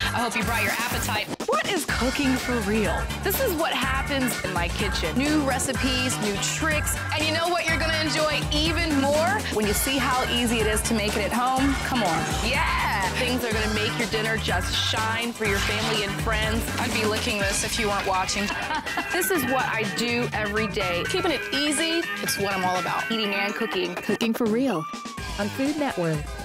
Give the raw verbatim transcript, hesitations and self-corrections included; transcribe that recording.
I hope you brought your appetite. What is cooking for real? This is what happens in my kitchen. New recipes, new tricks, And you know what you're gonna enjoy even more? when you see how easy it is to make it at home, come on. Yeah! Things are gonna make your dinner just shine for your family and friends. I'd be licking this if you weren't watching. This is what I do every day. Keeping it easy, it's what I'm all about. Eating and cooking. Cooking for Real on Food Network.